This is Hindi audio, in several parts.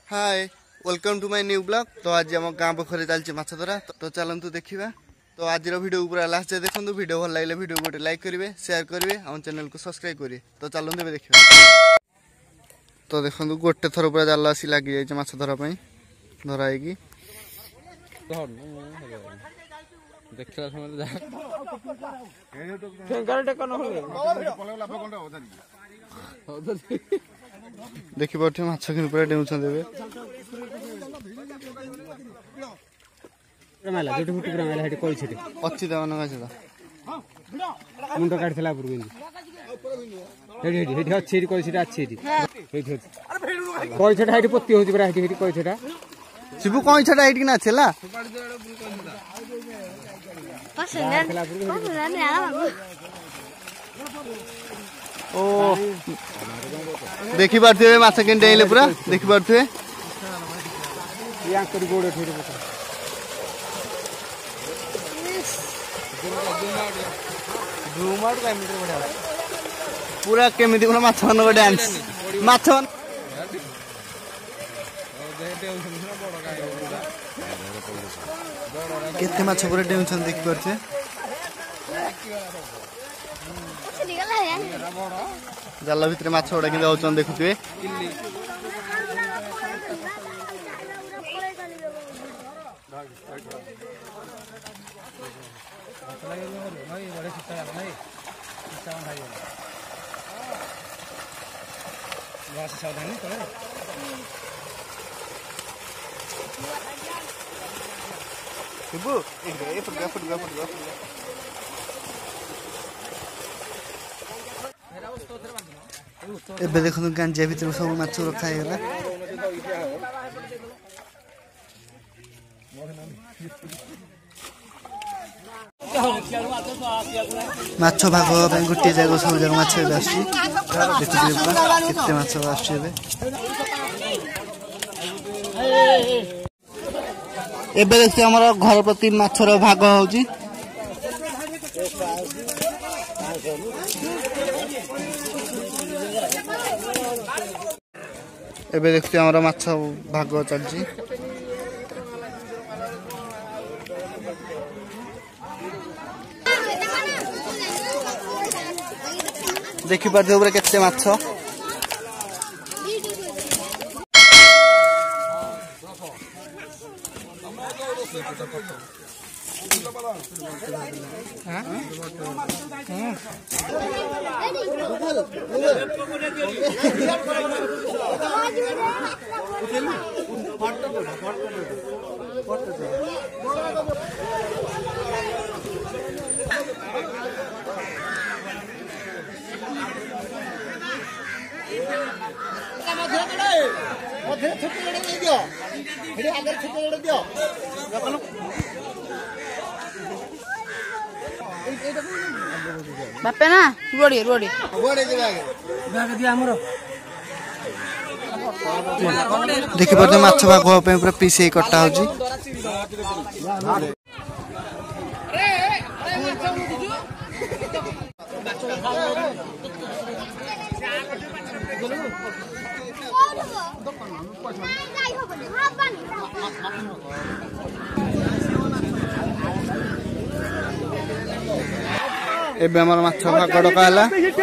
Hi welcome to my new blog. तो आज आम गाँ पोखर चलती माछ धरा तो चलतु देखा। तो आज वीडियो पूरा लास्ट जाए देखो। वीडियो भल लगे वीडियो गोटे लाइक करेंगे, शेयर करेंगे, आम चैनल को सब्सक्राइब करेंगे। तो चलते देखिए। तो देखो गोटे थर पूरा जाल आसी लगी जाए माछ धरापी धराई देखिपे माछ कि पूरा डेउछन देबे अच्छी दाम मुंड काटला पोती होता शिबू कौन छटा एट ना छला ओ देखि पारथिबे माछ केन डेले पूरा देखि पारथिबे या कर गोड़ ठेरे पूरा केमिति कोन माछ मन को डांस माछ केते माछ पूरा डेउछन देखि पारथे जाल भितर माछ गुड़ा कि जाऊन देखुए। एबे देखो गांजिया भीतर सब माछ रखा है। माछ भाग गोटे जगह सब जगह माछ आते माछ एबे देखते हमर घर प्रति माछर भाग होची। एबे देखते हमारा माछ भाग चलची। देखि पारथे ऊपर केते माछ बापे ना रोड़ी रोड़ी देखि पारथे माछ भाग पूरा पीस कटा होची। एबे हमर माछ भाग डका हला।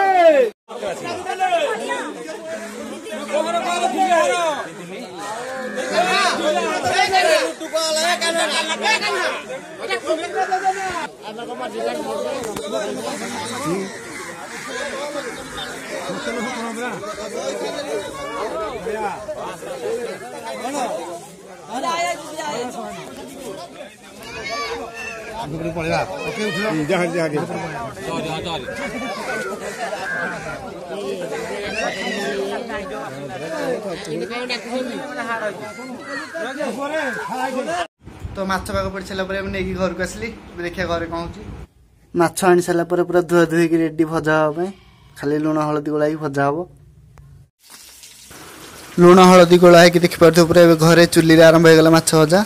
तो माछ भाग पड़ सारा नहीं घर को आसली देखिए घर कौन माछ आनी सारा पूरा धुआ धुई रेडी भजा हाँ खाली लुण हलदी गोला भजा हम लुण हलदी गोला है देखिपे पूरा घरे चुली आरंभ हो गला माछ भजा।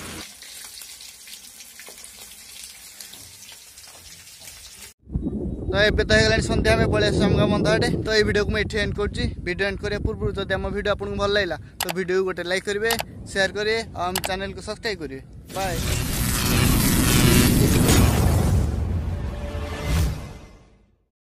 तो ଏବେ ତ ହେଇଗଲାଣି ସନ୍ଧ୍ୟା ଆମେ ପଳେଇ ଆସିଛୁ ଆମ ଗାଁ ବନ୍ଧ ଆଡ଼େ। ତ ଏଇ ଭିଡ଼ିଓକୁ ମୁଁ ଏଠି ଏଣ୍ଡ କରୁଛି। ଭିଡ଼ିଓ ଏଣ୍ଡ କରିବା ପୂର୍ବରୁ ଯଦି ଆମ ଭିଡ଼ିଓ ଆପଣଙ୍କୁ ଭଲ ଲାଗିଲା ତ ଭିଡ଼ିଓକୁ ଗୋଟେ ଲାଇକ୍ କରିବେ, ସେୟାର କରିବେ ଆଉ ଆମ ଚ୍ୟାନେଲକୁ ସବସ୍କ୍ରାଇବ୍ କରିବେ। ବାଏ।